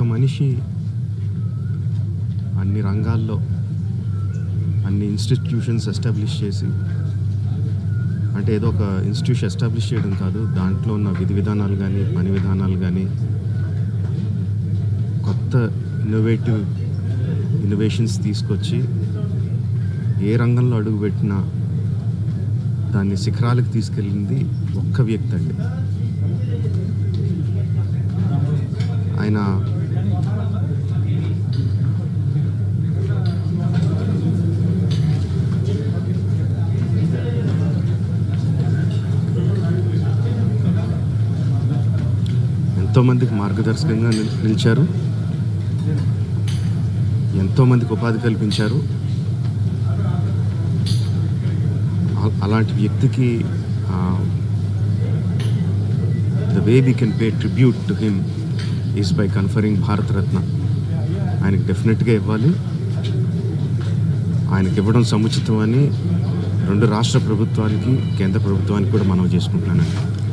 మనిషి అన్ని రంగాల్లో అన్ని ఇన్స్టిట్యూషన్స్ ఎస్టాబ్లిష్ చేసి, అంటే ఏదో ఒక ఇన్స్టిట్యూషన్ ఎస్టాబ్లిష్ చేయడం కాదు, దాంట్లో ఉన్న విధి విధానాలు కానీ పని విధానాలు కానీ కొత్త ఇన్నోవేషన్స్ తీసుకొచ్చి ఏ రంగంలో అడుగుపెట్టినా దాన్ని శిఖరాలకు తీసుకెళ్ళింది ఒక్క వ్యక్తి అండి. ఆయన ఎంతోమందికి మార్గదర్శకంగా నిలిచారు, ఎంతోమందికి ఉపాధి కల్పించారు. అలాంటి వ్యక్తికి the way we can pay tribute to him is by conferring Bharat Ratna. ఆయనకి డెఫినెట్గా ఇవ్వాలి. ఆయనకి ఇవ్వడం సముచితం అని రెండు రాష్ట్ర ప్రభుత్వానికి కేంద్ర ప్రభుత్వానికి కూడా మనవి చేసుకుంటున్నానండి.